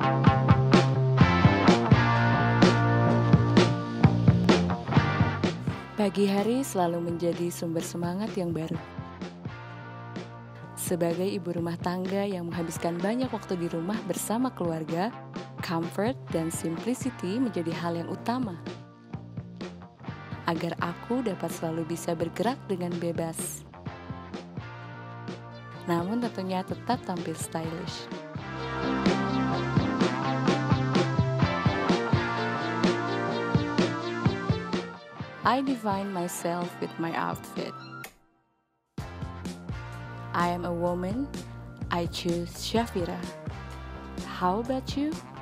Pagi hari selalu menjadi sumber semangat yang baru. Sebagai ibu rumah tangga yang menghabiskan banyak waktu di rumah bersama keluarga, comfort dan simplicity menjadi hal yang utama. Agar aku dapat selalu bisa bergerak dengan bebas. Namun tentunya tetap tampil stylish. I define myself with my outfit. I am a woman. I choose Shafira. How about you?